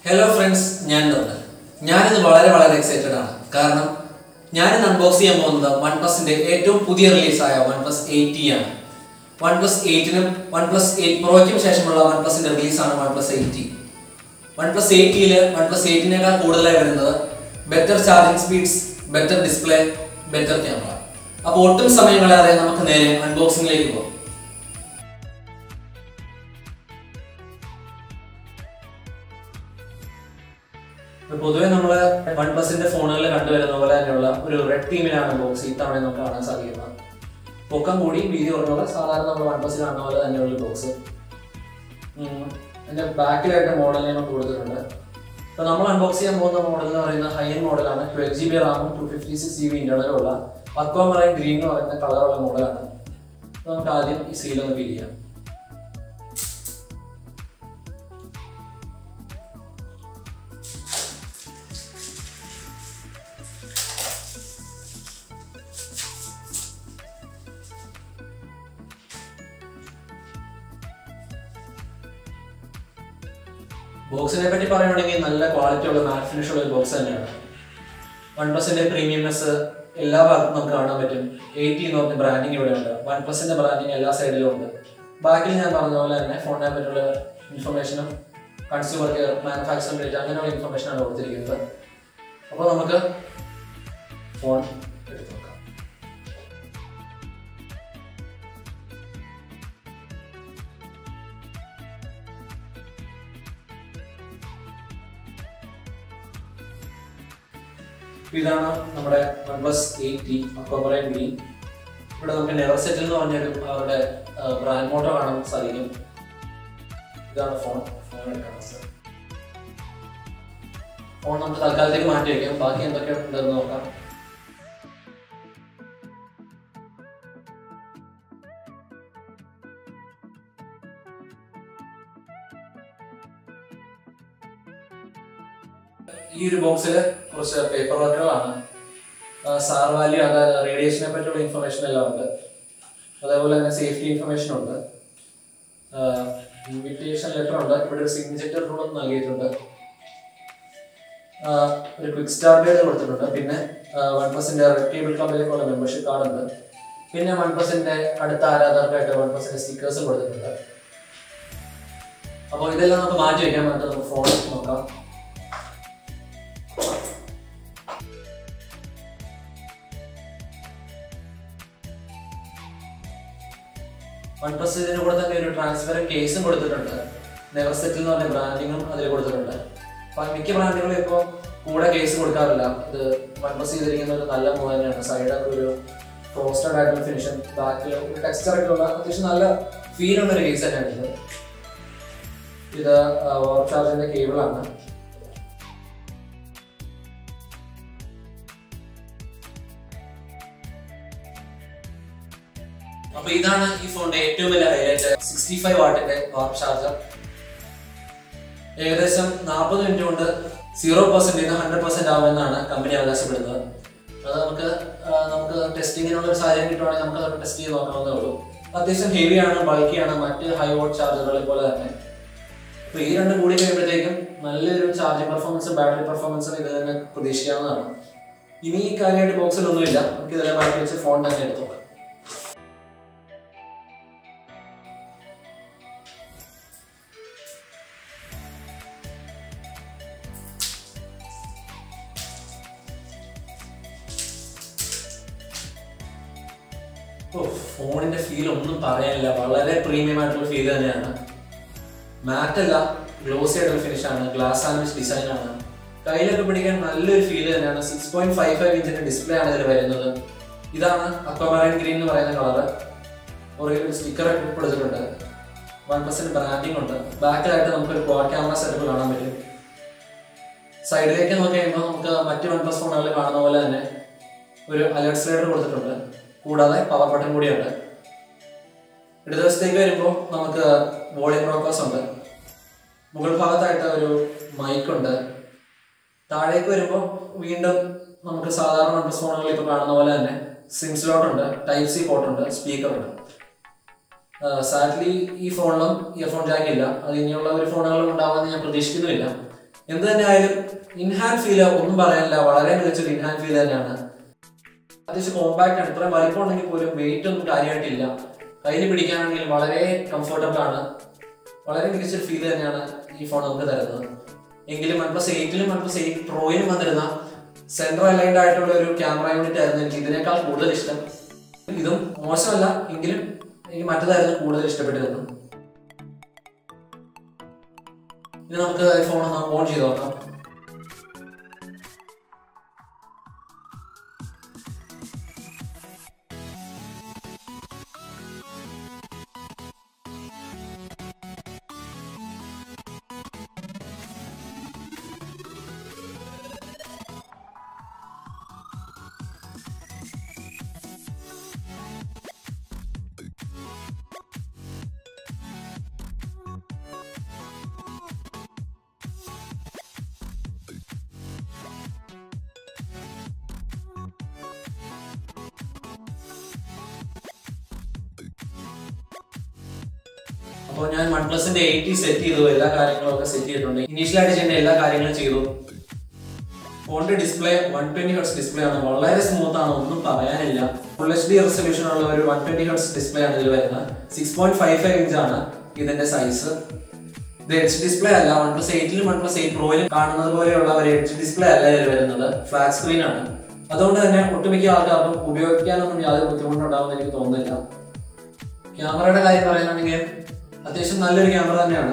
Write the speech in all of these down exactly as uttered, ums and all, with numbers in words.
Hello friends, ഞാൻ doctor. ഞാൻ ഇന്ന് വളരെ വളരെ എക്സൈറ്റഡ് ആണ്. കാരണം ഞാൻ ഇന്ന് അൺബോക്സ് ചെയ്യാൻ പോകുന്നത് OnePlus ന്റെ ഏറ്റവും പുതിയ റിലീസ് ആയ OnePlus eight T ആണ്. OnePlus eight നും OnePlus eight Pro യ്ക്കും ശേഷമുള്ള OnePlus ന്റെ റിലീസ് ആണ് OnePlus eight T. OnePlus eight T ൽ OnePlus eight നേക്കാൾ കൂടുതലായി വരുന്നത് better charging speeds, better display, better camera. അപ്പോൾ ഒട്ടും സമയം കളയാതെ നമുക്ക് നേരെ അൺബോക്സിംഗിലേക്ക് പോകാം. പൊതുവെ നമ്മൾ OnePlusന്റെ ഫോണുകളിൽ കണ്ടുവരുന്ന പോലെ തന്നെയുള്ള ഒരു റെഡ് തീമിലാണ് ബോക്സ് ഇത്തവണ നമുക്ക് കാണാൻ സാധിക്കുന്നത്. പൊക്കം കൂടി വീതി കുറഞ്ഞുള്ള സാധാരണ നമ്മൾ OnePlusൽ കാണുന്ന പോലെ തന്നെയുള്ള ബോക്സ്. അതിന്റെ ബാക്കിലായിട്ട് മോഡൽ നെയിം കൊടുത്തിട്ടുണ്ട്. അപ്പോൾ നമ്മൾ അൺബോക്സ് ചെയ്യാൻ പോകുന്ന മോഡൽ എന്ന് പറയുന്നത് ഹൈ എൻഡ് മോഡലാണ്. ട്വൽവ് ജി ബി റാമും two fifty six G B ഇന്റർണലുള്ള അക്വാമറൈൻ ഗ്രീൻ എന്ന് പറയുന്ന കളറുള്ള മോഡലാണ്. അപ്പോൾ നമുക്ക് ആദ്യം ഈ സീൽ ഒന്ന് ഫീൽ ചെയ്യാം. ബോക്സിനെ പറ്റി പറയുകയാണെങ്കിൽ നല്ല ക്വാളിറ്റി ഉള്ള മാറ്റ് ഫിനിഷ് ഉള്ള ഒരു ബോക്സ് തന്നെയാണ്. OnePlusന്റെ പ്രീമിയംനെസ് എല്ലാ ഭാഗത്തും നമുക്ക് കാണാൻ പറ്റും. എയ്റ്റി എന്ന് പറഞ്ഞ ബ്രാൻഡിങ് ഇവിടെ ഉണ്ട്. OnePlusന്റെ ബ്രാൻഡിങ് എല്ലാ സൈഡിലും ഉണ്ട്. ബാക്കിൽ ഞാൻ പറഞ്ഞ പോലെ തന്നെ ഫോണിനെ പറ്റിയുള്ള ഇൻഫർമേഷനും കൺസ്യൂമർ കെയർ, മാനുഫാക്ചറിംഗ് ഡേറ്റ് അങ്ങനെയുള്ള ഇൻഫർമേഷനാണ് കൊടുത്തിരിക്കുന്നത്. അപ്പോൾ നമുക്ക് ഫോൺ എടുത്ത് നോക്കാം. ഇതാണ് നമ്മുടെ OnePlus eight T aquamarine green. ഇവിടെ നമുക്ക് നെവർ സെറ്റിൽ എന്ന് പറഞ്ഞൊരു അവരുടെ ബ്രാൻഡ് മോട്ടോ കാണാൻ സാധിക്കും. ഇതാണ് ഫോൺ ഫോൺ എടുക്കണം സാർ. ഫോൺ നമുക്ക് തൽക്കാലത്തേക്ക് മാറ്റി വയ്ക്കാം. ബാക്കി എന്തൊക്കെ ഉണ്ടെന്ന് നോക്കാം. ഈ ഒരു ബോക്സിൽ കുറച്ച് പേപ്പർ വർക്കുകളാണ്. സാർ വാല്യൂ, അതായത് റേഡിയേഷനെ പറ്റിയുള്ള ഇൻഫർമേഷൻ എല്ലാം ഉണ്ട്. അതേപോലെ തന്നെ സേഫ്റ്റി ഇൻഫർമേഷൻ ഉണ്ട്. ഇൻവിറ്റേഷൻ ലെറ്റർ ഉണ്ട്. ഇവിടെ ഒരു സിഗ്നേച്ചർ റൂളും നൽകിയിട്ടുണ്ട്. ഒരു ക്വിക്ക് സ്റ്റാർട്ട് ഗൈഡ് കൊടുത്തിട്ടുണ്ട്. പിന്നെ OnePlusന്റെ റെഡ് ടേബിൾ ക്ലബിലേക്കുള്ള മെമ്പർഷിപ്പ് കാർഡ് ഉണ്ട്. പിന്നെ OnePlusന്റെ അടുത്ത ആരാധകർക്കായിട്ട് OnePlusന്റെ സ്റ്റിക്കേഴ്സും കൊടുത്തിട്ടുണ്ട്. അപ്പോൾ ഇതെല്ലാം നമുക്ക് മാറ്റി വയ്ക്കാൻ വേണ്ടിയിട്ട് നമുക്ക് ഫോൺ നോക്കാം. OnePlus ഇതിന് കൂടെ തന്നെ ഒരു ട്രാൻസ്പെറന്റ് കേസും കൊടുത്തിട്ടുണ്ട്. നെവർ സെറ്റിൽ എന്ന് പറഞ്ഞ ബ്രാൻഡിങ്ങും അതിൽ കൊടുത്തിട്ടുണ്ട്. അപ്പം മിക്ക ബ്രാൻഡുകളും ഇപ്പോൾ കൂടെ കേസ് കൊടുക്കാറില്ല. ഇത് OnePlus ചെയ്തിരിക്കുന്ന ഒരു നല്ല മൂവ് തന്നെയാണ്. സൈഡൊക്കെ ഒരു ഫ്രോസ്റ്റഡ് ആയിട്ടുള്ള ഫിനിഷും ബാക്കിൽ ഒരു ടെക്സ്ചറൊക്കെ ഉള്ള അത്യാവശ്യം നല്ല ഫീൽ ഉള്ള ഒരു കേസ് തന്നെയാണ് ഇത്. ഇത് ഓവർ ചാർജിന്റെ കേബിളാണ്. അപ്പൊ ഇതാണ് ഈ ഫോണിന്റെ ഏറ്റവും വലിയ ഹൈലൈറ്റ്. സിക്സ്റ്റി ഫൈവ് വാട്ടിന്റെ പവർ ചാർജർ. ഏകദേശം നാൽപ്പത് മിനിറ്റ് കൊണ്ട് സീറോ പെർസെന്റ് ഹൺഡ്രഡ് പെർസെന്റ് ആവുമെന്നാണ് കമ്പനി അവകാശപ്പെടുന്നത്. അത് നമുക്ക് നമുക്ക് ടെസ്റ്റിങ്ങിനുള്ള ഒരു സാഹചര്യം കിട്ടുവാണെങ്കിൽ നമുക്ക് അതൊക്കെ ടെസ്റ്റ് ചെയ്ത് നോക്കാവുന്നേ ഉള്ളൂ. അത്യാവശ്യം ഹെവിയാണ്, ബൾക്കിയാണ് മറ്റ് ഹൈ വോട്ട് ചാർജറുകളെ പോലെ തന്നെ. അപ്പൊ ഈ രണ്ടും കൂടി കഴിയുമ്പോഴത്തേക്കും നല്ലൊരു ചാർജിങ് പെർഫോമൻസും ബാറ്ററി പെർഫോമൻസും ഇത് തന്നെ പ്രതീക്ഷിക്കാവുന്നതാണ്. ഇനി ഈ കാര്യമായിട്ട് ബോക്സിലൊന്നുമില്ല. നമുക്ക് ഇതെല്ലാം മാറ്റി വെച്ച് ഫോൺ തന്നെ എടുത്തു നോക്കാം. ഫോണിന്റെ ഫീൽ ഒന്നും പറയാനില്ല. വളരെ പ്രീമിയം ആയിട്ടുള്ള ഫീൽ തന്നെയാണ്. മാറ്റ് അല്ല, ഗ്ലോസി ആയിട്ടുള്ള ഫിനിഷാണ്. ഗ്ലാസ് സാൻഡ്വിച്ച് ഡിസൈൻ ആണ്. കയ്യിലൊക്കെ പിടിക്കാൻ നല്ലൊരു ഫീൽ തന്നെയാണ്. സിക്സ് പോയിന്റ് ഫൈവ് ഫൈവ് ഇഞ്ചിന്റെ ഡിസ്പ്ലേ ആണ് ഇതിൽ വരുന്നത്. ഇതാണ് അക്വാമറൈൻ ഗ്രീൻ എന്ന് പറയുന്ന കളറ്. ഒരു സ്റ്റിക്കർ ഒക്കെ കൊടുത്തിട്ടുണ്ട്. OnePlusന്റെ ബ്രാൻഡിങ് ഉണ്ട്. ബാക്കിലായിട്ട് നമുക്കൊരു ക്വാഡ് ക്യാമറ സെറ്റപ്പ് കാണാൻ പറ്റും. സൈഡിലേക്ക് നോക്കി കഴിയുമ്പോൾ നമുക്ക് മറ്റ് OnePlus ഫോണുകളിൽ കാണുന്ന പോലെ തന്നെ ഒരു അലേർട്ട് സ്ലൈഡർ കൊടുത്തിട്ടുണ്ട്. കൂടാതെ പവർ ബട്ടൺ കൂടിയുണ്ട്. ഇടതുവശത്തേക്ക് വരുമ്പോൾ നമുക്ക് വോളിയം റോക്കേഴ്സ് ഉണ്ട്. മുകൾ ഭാഗത്തായിട്ട് ഒരു മൈക്ക് ഉണ്ട്. താഴേക്ക് വരുമ്പോൾ വീണ്ടും നമുക്ക് സാധാരണ OnePlus ഫോണുകളിൽ ഇപ്പോൾ കാണുന്ന പോലെ തന്നെ സിം സ്ലോട്ട് ഉണ്ട്, ടൈപ്പ് സി പോർട്ട് ഉണ്ട്, സ്പീക്കർ ഉണ്ട്. സാഡ്ലി ഈ ഫോണിലും ഇയർഫോൺ ജാക്ക് ഇല്ല. അത് ഇനിയുള്ള ഒരു ഫോണുകളും ഉണ്ടാവുമെന്ന് ഞാൻ പ്രതീക്ഷിക്കുന്നുമില്ല. എന്ത് തന്നെ ആയാലും ഇൻഹാൻഡ് ഫീൽ ഒന്നും പറയാനില്ല, വളരെ മികച്ചൊരു ഇൻഹാൻഡ് ഫീൽ തന്നെയാണ്. അത്യാവശ്യം കോമ്പാക്ട് ആണ്. ഇത്രയും വലിപ്പം ഉണ്ടെങ്കിൽ പോലും വെയിറ്റ് ഒന്നും കാര്യമായിട്ടില്ല. കയ്യിൽ പിടിക്കാനാണെങ്കിൽ വളരെ കംഫർട്ടബിൾ ആണ്. വളരെ മികച്ചൊരു ഫീൽ തന്നെയാണ് ഈ ഫോൺ നമുക്ക് തരുന്നത്. എങ്കിലും വൺ പ്ലസ് എയ്റ്റിലും വൺ പ്ലസ് എയ്റ്റ് പ്രോയിലും വന്നിരുന്ന സെൻട്രൽ അലൈൻഡ് ആയിട്ടുള്ള ഒരു ക്യാമറ യൂണിറ്റ് ആയിരുന്നു എനിക്ക് ഇതിനേക്കാൾ കൂടുതൽ ഇഷ്ടം. ഇതും മോശമല്ല, എങ്കിലും എനിക്ക് മറ്റേതായിരുന്നു കൂടുതൽ ഇഷ്ടപ്പെട്ടിരുന്നത്. ഇനി നമുക്ക് ഫോൺ ഒന്ന് ഓൺ ചെയ്ത് നോക്കാം. അപ്പോൾ ഞാൻ വൺ പ്ലസിന്റെ എയ്റ്റി സെറ്റ് ചെയ്തു, എല്ലാ കാര്യങ്ങളും ഒക്കെ സെറ്റ് ചെയ്തിട്ടുണ്ട്. ഇനീഷ്യലായിട്ട് ചെയ്യേണ്ട എല്ലാ കാര്യങ്ങളും ചെയ്തു. ഫോണിന്റെ display one twenty hertz display ആണ്, വളരെ സ്മൂത്ത് ആണ്, ഒന്നും പറയാനില്ല. ഫുൾ എച്ച് ഡി റെസൊല്യൂഷൻ ഉള്ള ഒരു വൺ ട്വന്റി ഹെർട്സ് ഡിസ്പ്ലേ ആണ് ഇതിൽ വരുന്നത്. Six point five five inch ആണ് ഇതിന്റെ സൈസ്. ഇത് എച്ച് ഡിസ്പ്ലേ അല്ല. വൺ പ്ലസ് എയ്റ്റിലും വൺ പ്ലസ് എയ്റ്റ് പ്രോയിലും കാണുന്നത് പോലെയുള്ള ഒരു എച്ച് ഡിസ്പ്ലേ അല്ല ഇതിൽ വരുന്നത്, ഫ്ലാറ്റ് സ്ക്രീൻ ആണ്. അതുകൊണ്ട് തന്നെ ഒട്ടുമിക്ക ആൾക്കാർക്കും ഉപയോഗിക്കാനൊന്നും യാതൊരു ബുദ്ധിമുട്ടുണ്ടാവുമെന്ന് എനിക്ക് തോന്നുന്നില്ല. ക്യാമറയുടെ കാര്യം പറയുകയാണെങ്കിൽ അത്യാവശ്യം നല്ലൊരു ക്യാമറ തന്നെയാണ്.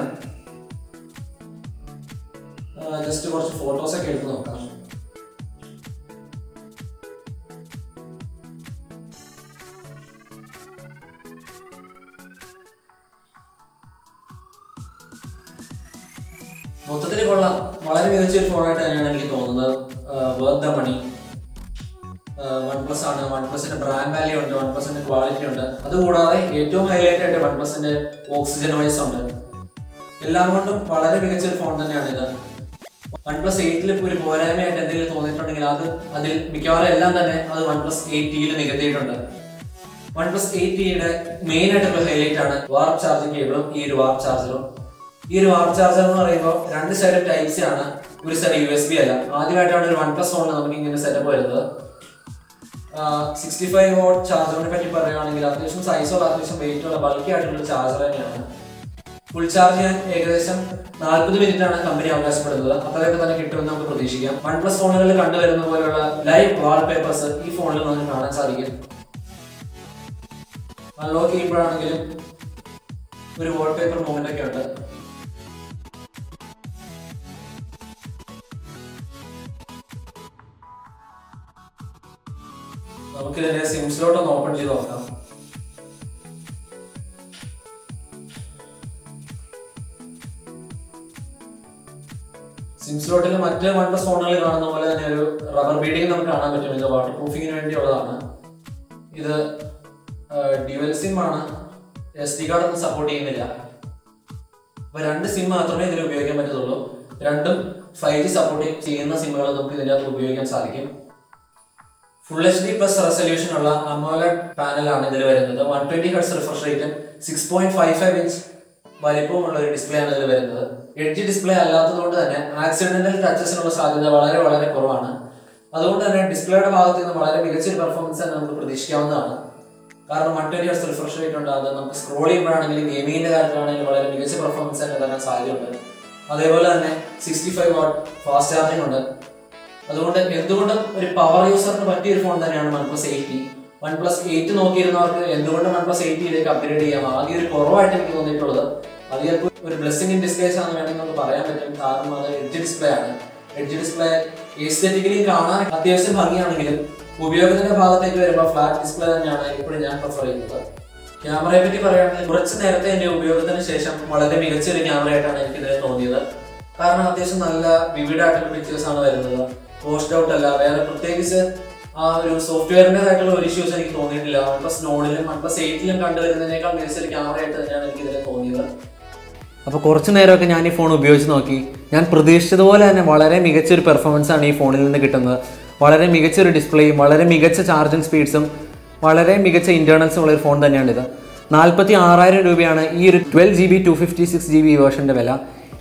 ജസ്റ്റ് കുറച്ച് ഫോട്ടോസ് ഒക്കെ എടുത്ത് നോക്കാം. മൊത്തത്തിൽ കൊള്ളാം, വളരെ മികച്ചൊരു ഫോണായിട്ട് തന്നെയാണ് എനിക്ക് തോന്നുന്നത്. Worth the money. One plus ആണ്, വൺ പ്ലസിന്റെ ബ്രാൻഡ് വാല്യൂ ഉണ്ട്, വൺ പ്ലസിന്റെ ക്വാളിറ്റി ഉണ്ട്. അതുകൂടാതെ ഏറ്റവും ഹൈലൈറ്റ് ആയിട്ട് വൺ പ്ലസിന്റെ ഓക്സിജൻ വോയിസ് ഉണ്ട്. എല്ലാം കൊണ്ടും വളരെ മികച്ചൊരു ഫോൺ തന്നെയാണ് ഇത്. വൺ പ്ലസ് എയ്റ്റിൽ ഇപ്പോൾ ഒരു പോരായ്മയായിട്ട് എന്തെങ്കിലും തോന്നിയിട്ടുണ്ടെങ്കിൽ അത് അതിൽ മിക്കവാറും എല്ലാം തന്നെ അത് വൺ പ്ലസ് എയ്റ്റിയിൽ നികത്തിയിട്ടുണ്ട്. വൺ പ്ലസ് എയ്റ്റിയുടെ മെയിൻ ആയിട്ടുള്ള ഹൈലൈറ്റ് ആണ് വാർപ്പ് ചാർജിങ് കേബിളും ഈ ഒരു വാർപ്പ് ചാർജറും. ഈ ഒരു വാർപ്പ് ചാർജർ എന്ന് പറയുമ്പോൾ രണ്ട് സൈഡ് ടൈപ്പ് സി ആണ്, ഒരു സൈഡ് യു എസ് ബി അല്ല. ആദ്യമായിട്ടാണ് ഒരു വൺ പ്ലസ് ഫോണിൽ നമുക്ക് ഇങ്ങനെ സെറ്റപ്പ് വരുന്നത്. സിക്സ്റ്റി ഫൈവ് വോട്ട് ചാർജറിനെ പറ്റി പറയുകയാണെങ്കിൽ അത്യാവശ്യം സൈസുള്ള, അത്യാവശ്യം വെയിറ്റ് ഉള്ള, ബൾക്കി ആയിട്ടുള്ള ചാർജർ തന്നെയാണ്. ഫുൾ ചാർജ് ചെയ്യാൻ ഏകദേശം നാൽപ്പത് മിനിറ്റ് ആണ് കമ്പനി അവകാശപ്പെടുന്നത്. അത്രയൊക്കെ തന്നെ കിട്ടുമെന്ന് നമുക്ക് പ്രതീക്ഷിക്കാം. വൺ പ്ലസ് ഫോണുകളിൽ കണ്ടുവരുന്ന പോലെയുള്ള ലൈവ് വാൾപേപ്പേഴ്സ് ഈ ഫോണിൽ നമുക്ക് കാണാൻ സാധിക്കും. അൺലോക്ക് ചെയ്യുമ്പോഴാണെങ്കിലും ഒരു വാൾപേപ്പർ മൂവ്മെന്റ് ഒക്കെ ഉണ്ട്. നമുക്ക് ഇതിന്റെ സിം സ്ലോട്ട് ഒന്ന് ഓപ്പൺ ചെയ്ത് നോക്കാം. സിം സ്ലോട്ടിൽ മറ്റ് വൺ പ്ലസ് ഫോണുകളിൽ കാണുന്ന പോലെ തന്നെ ഒരു റബ്ബർ ബീഡിങ് നമുക്ക് കാണാൻ പറ്റും. ഇത് വാട്ടർ പ്രൂഫിങ്ങിന് വേണ്ടിയുള്ളതാണ്. ഇത് ഡ്യുവൽ സിം ആണ്, എസ് ഡി കാർഡ് ഒന്നും സപ്പോർട്ട് ചെയ്യുന്നില്ല. അപ്പൊ രണ്ട് സിം മാത്രമേ ഇതിൽ ഉപയോഗിക്കാൻ പറ്റത്തുള്ളൂ. രണ്ടും ഫൈവ് ജി സപ്പോർട്ട് ചെയ്യുന്ന സിമ്മുകൾ നമുക്ക് ഇതിൻ്റെ അകത്ത് ഉപയോഗിക്കാൻ സാധിക്കും. Full H D plus resolution ഉള്ള അമോലെഡ് പാനലാണ് ഇതിൽ വരുന്നത്. വൺ ട്വന്റി ഹെർട്സ് റിഫ്രഷ് റേറ്റും six point five five inch വലിപ്പമുള്ള ഒരു ഡിസ്പ്ലേ ആണ് ഇതിൽ വരുന്നത്. എഡ്ജ് ഡിസ്പ്ലേ അല്ലാത്തതുകൊണ്ട് തന്നെ ആക്സിഡന്റൽ ടച്ചസിനുള്ള സാധ്യത വളരെ വളരെ കുറവാണ്. അതുകൊണ്ട് തന്നെ ഡിസ്പ്ലേയുടെ ഭാഗത്ത് നിന്ന് വളരെ മികച്ചൊരു പെർഫോമൻസ് തന്നെ നമുക്ക് പ്രതീക്ഷിക്കാവുന്നതാണ്. കാരണം one twenty hertz refresh rate ഉണ്ട്. അത് നമുക്ക് സ്ക്രോൾ ചെയ്യുമ്പോഴാണെങ്കിലും ഗെയിമിങ്ങിന്റെ കാര്യത്തിലാണെങ്കിലും വളരെ മികച്ച പെർഫോമൻസ് തന്നെ തരാൻ സാധ്യതയുണ്ട്. അതേപോലെ തന്നെ sixty five watt fast charging ഉണ്ട്. അതുകൊണ്ട് എന്തുകൊണ്ടും ഒരു പവർ യൂസറിന് പറ്റിയ ഒരു ഫോൺ തന്നെയാണ് one plus eight T. One plus eight നോക്കിയിരുന്നവർക്ക് എന്തുകൊണ്ടും വൺ പ്ലസ് എയ്റ്റിയിലേക്ക് അപ്ഗ്രേഡ് ചെയ്യാം. ആദ്യം ഒരു കുറവായിട്ട് എനിക്ക് തോന്നിയിട്ടുള്ളത് അത് ചിലപ്പോൾ ഒരു ബ്ലെസ്സിംഗ് ഇൻ ഡിസ്പ്ലേസ് ആണെന്ന് വേണമെങ്കിൽ നമുക്ക് പറയാൻ പറ്റും. കാരണം അത് എഡ്ജ് ഡിസ്പ്ലേ ആണ്. എഡ്ജ് ഡിസ്പ്ലേ എസ്തെറ്റിക്കലി കാണാൻ അത്യാവശ്യം ഭംഗിയാണെങ്കിലും ഉപയോഗത്തിന്റെ ഭാഗത്തേക്ക് വരുമ്പോൾ ഫ്ലാറ്റ് ഡിസ്പ്ലേ തന്നെയാണ് ഇപ്പോഴും ഞാൻ പ്രിഫർ ചെയ്യുന്നത്. ക്യാമറയെ പറ്റി പറയുകയാണെങ്കിൽ കുറച്ച് നേരത്തെ എൻ്റെ ഉപയോഗത്തിന് ശേഷം വളരെ മികച്ചൊരു ക്യാമറയായിട്ടാണ് എനിക്കിതിനെ തോന്നിയത്. കാരണം അത്യാവശ്യം നല്ല വിവിഡായിട്ടുള്ള പിക്ചേഴ്സ് ആണ് വരുന്നത്. പോസ്റ്റ് ഔട്ട് അല്ല, വേറെ പ്രത്യേകിച്ച് ആ ഒരു സോഫ്റ്റ്വെയറിൻ്റെതായിട്ടുള്ള ഒരു ഇഷ്യൂസ് എനിക്ക് തോന്നിയിട്ടില്ല. വൺ പ്ലസ് നോണിലും വൺ പ്ലസ് എയ്റ്റിലും കണ്ടുവരുന്നതിനേക്കാൾ മികച്ചൊരു ക്യാമറയായിട്ട് തന്നെയാണ് എനിക്കിതിനെ തോന്നിയത്. അപ്പോൾ കുറച്ച് നേരമൊക്കെ ഞാൻ ഈ ഫോൺ ഉപയോഗിച്ച് നോക്കി. ഞാൻ പ്രതീക്ഷിച്ചതുപോലെ തന്നെ വളരെ മികച്ചൊരു പെർഫോമൻസ് ആണ് ഈ ഫോണിൽ നിന്ന് കിട്ടുന്നത്. വളരെ മികച്ചൊരു ഡിസ്പ്ലേയും വളരെ മികച്ച ചാർജിങ് സ്പീഡ്സും വളരെ മികച്ച ഇന്റേണൽസും ഉള്ള ഒരു ഫോൺ തന്നെയാണിത്. നാൽപ്പത്തി ആറായിരം രൂപയാണ് ഈ ഒരു twelve G B two fifty six G B വേർഷൻ്റെ വില.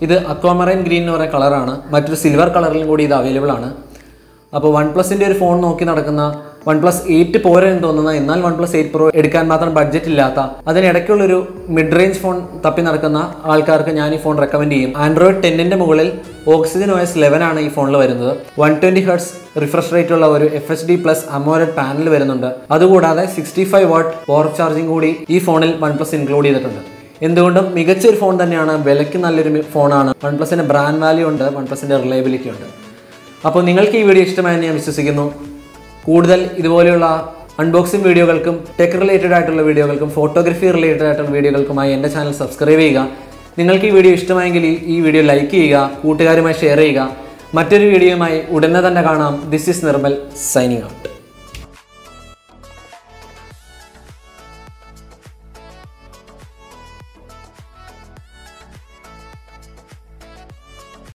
ഇത് അക്വാമറൈൻ ഗ്രീൻ എന്ന് പറയുന്ന കളറാണ്. മറ്റൊരു സിൽവർ കളറിലും കൂടി ഇത് അവൈലബിൾ ആണ്. അപ്പോൾ വൺ പ്ലസിൻ്റെ ഒരു ഫോൺ നോക്കി നടക്കുന്ന വൺ പ്ലസ് എയ്റ്റ് പോരെന്ന് തോന്നുന്ന, എന്നാൽ വൺ പ്ലസ് എയ്റ്റ് പ്രോ എടുക്കാൻ മാത്രം ബഡ്ജറ്റ് ഇല്ലാത്ത, അതിനിടയ്ക്കുള്ളൊരു മിഡ് റേഞ്ച് ഫോൺ തപ്പി നടക്കുന്ന ആൾക്കാർക്ക് ഞാൻ ഈ ഫോൺ റെക്കമെൻഡ് ചെയ്യും. ആൻഡ്രോയിഡ് ടെന്നിൻ്റെ മുകളിൽ ഓക്സിജൻ ഒ എസ് ലെവൻ ആണ് ഈ ഫോണിൽ വരുന്നത്. One twenty hertz refresh rate ഉള്ള ഒരു F H D plus AMOLED panel വരുന്നുണ്ട്. അതുകൂടാതെ sixty five watt power charging കൂടി ഈ ഫോണിൽ വൺ പ്ലസ് ഇൻക്ലൂഡ് ചെയ്തിട്ടുണ്ട്. എന്തുകൊണ്ടും മികച്ചൊരു ഫോൺ തന്നെയാണ്. വിലയ്ക്ക് നല്ലൊരു ഫോണാണ്. വൺ പ്ലസിൻ്റെ ബ്രാൻഡ് വാല്യൂ ഉണ്ട്, വൺ പ്ലസിൻ്റെ റിലയബിലിറ്റി ഉണ്ട്. അപ്പോൾ നിങ്ങൾക്ക് ഈ വീഡിയോ ഇഷ്ടമായെന്ന് ഞാൻ വിശ്വസിക്കുന്നു. കൂടുതൽ ഇതുപോലെയുള്ള അൺബോക്സിംഗ് വീഡിയോകൾക്കും ടെക് റിലേറ്റഡ് ആയിട്ടുള്ള വീഡിയോകൾക്കും ഫോട്ടോഗ്രാഫി റിലേറ്റഡ് ആയിട്ടുള്ള വീഡിയോകൾക്കുമായി എൻ്റെ ചാനൽ സബ്സ്ക്രൈബ് ചെയ്യുക. നിങ്ങൾക്ക് ഈ വീഡിയോ ഇഷ്ടമായെങ്കിൽ ഈ വീഡിയോ ലൈക്ക് ചെയ്യുക, കൂട്ടുകാരുമായി ഷെയർ ചെയ്യുക. മറ്റൊരു വീഡിയോയുമായി ഉടനെ തന്നെ കാണാം. This is Nirmal signing out.